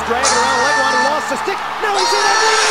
dragging around Leguan, who lost the stick. Now he's in and leading.